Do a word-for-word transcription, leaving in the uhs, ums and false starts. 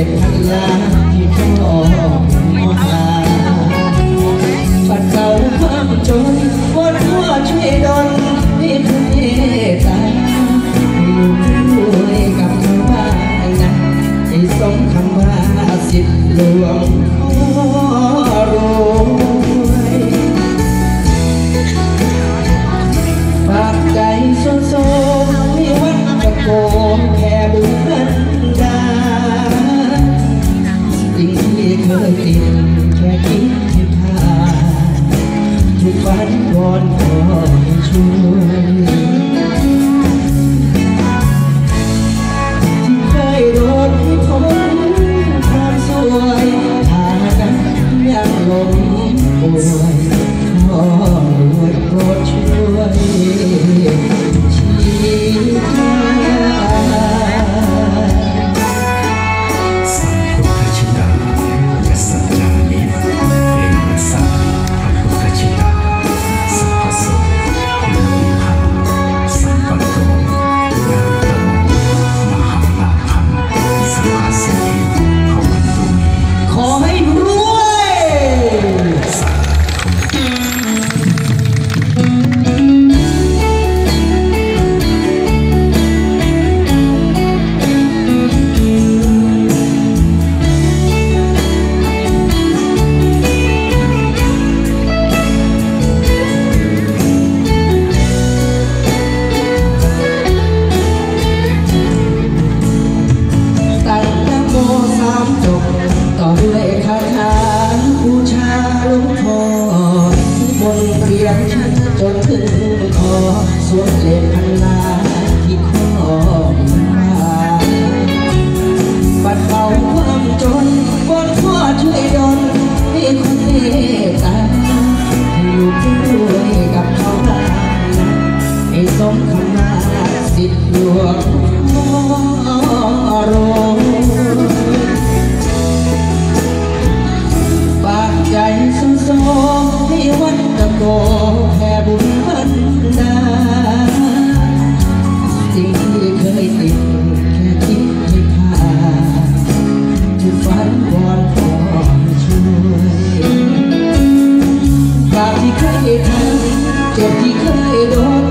พันล้านที่พ่อมองหาปัดเก่าความจนวอนพ่อช่วยดลให้เพื่อตาอยู่ด้วยกับเขาบ้างนะให้สมคำว่าสิทธิ์หลวงพ่อรวยฝากใจโซโซให้วัดตะโกแผ่บุญบันดาสิ่งที่เคยติดแค่คิดที่ผ่านทุกวันวอนขอช่วยที่เคยโดนให้พ้นความสวยหากันยังหลงป่วยขอรวยโปรดช่วยชี้ทางสังฆชิตายัสสัจจานิเอมัสสะภะคุตชิตาสัพพโสภูมิภาสัมปัตโตยัตโตมหาลาภังสัพพะสิทธิภวันตุเมขอให้รวยตั้งนะโมสามจบต่อด้วยคาถาบูชาหลวงพ่อบนเรียงฉันจนถึงคอสวมเลขพันล้านที่ข้อมาปัดเป่าความจนวอนพ่อช่วยดลให้คนเมตตาอยู่ด้วยกับเขาบ้างนะให้สมคำว่าสิทธิ์หลวงพ่อรวยฝากใจโซโซให้วัดตะโกแผ่บุญบันดาสิ่งที่เคยติดแค่คิดให้ผ่านทุกฝันวอนพ่อช่วยบาปที่เคยทำเจ็บที่เคยโดน